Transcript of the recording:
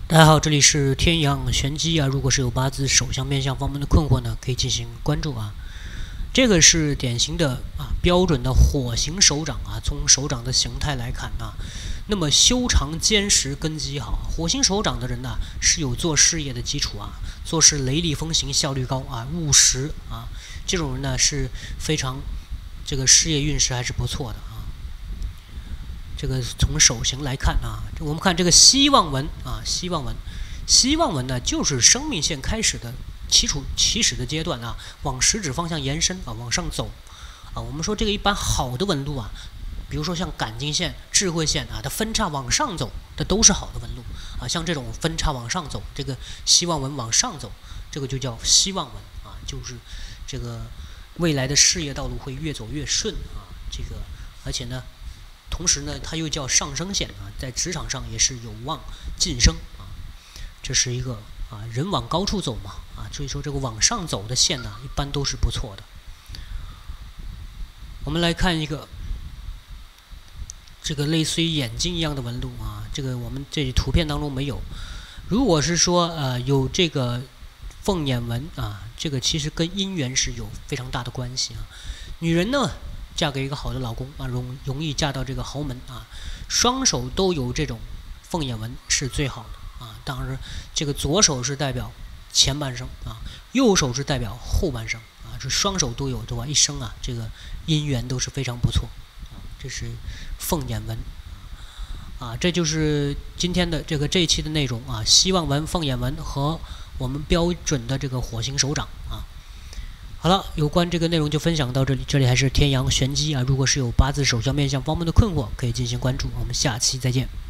大家好，这里是天阳玄机啊。如果是有八字手相面相方面的困惑呢，可以进行关注啊。这个是典型的标准的火型手掌啊。从手掌的形态来看啊，那么修长坚实，根基好。火型手掌的人呢，是有做事业的基础啊，做事雷厉风行，效率高啊，务实啊。这种人呢是非常这个事业运势还是不错的啊。这个从手型来看啊，我们看这个希望纹啊，希望纹呢，就是生命线开始的起始的阶段啊，往食指方向延伸啊，往上走啊。我们说这个一般好的纹路啊，比如说像感情线、智慧线啊，它分叉往上走，这都是好的纹路啊。像这种分叉往上走，这个希望纹往上走，这个就叫希望纹啊，就是这个未来的事业道路会越走越顺啊。这个而且呢。同时呢，它又叫上升线啊，在职场上也是有望晋升啊。这是一个人往高处走嘛啊，所以说这个往上走的线呢，一般都是不错的。我们来看一个这个类似于眼睛一样的纹路啊，这个我们这图片当中没有。如果是说有这个凤眼纹啊，这个其实跟姻缘是有非常大的关系啊。女人呢，嫁给一个好的老公啊，容易嫁到这个豪门啊。双手都有这种凤眼纹是最好的啊。当然，这个左手是代表前半生啊，右手是代表后半生啊。这双手都有的话，一生啊，这个姻缘都是非常不错啊。这是凤眼纹啊，这就是今天的这一期的内容啊。希望纹、凤眼纹和我们标准的这个火星手掌啊。好了，有关这个内容就分享到这里。这里还是天阳玄机啊，如果是有八字手相面相方面的困惑，可以进行关注。我们下期再见。